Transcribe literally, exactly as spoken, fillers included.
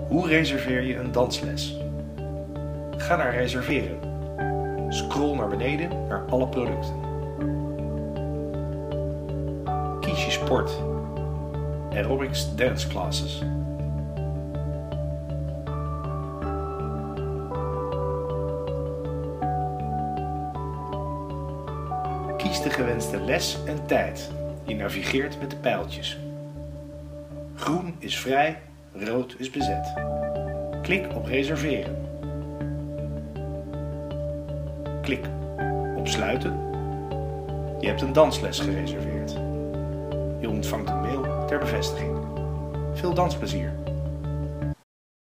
Hoe reserveer je een dansles? Ga naar reserveren. Scroll naar beneden naar alle producten. Kies je sport. Aerobics Dance Classes. Kies de gewenste les en tijd. Je navigeert met de pijltjes. Groen is vrij, rood is bezet. Klik op reserveren. Klik op sluiten. Je hebt een dansles gereserveerd. Je ontvangt een mail ter bevestiging. Veel dansplezier!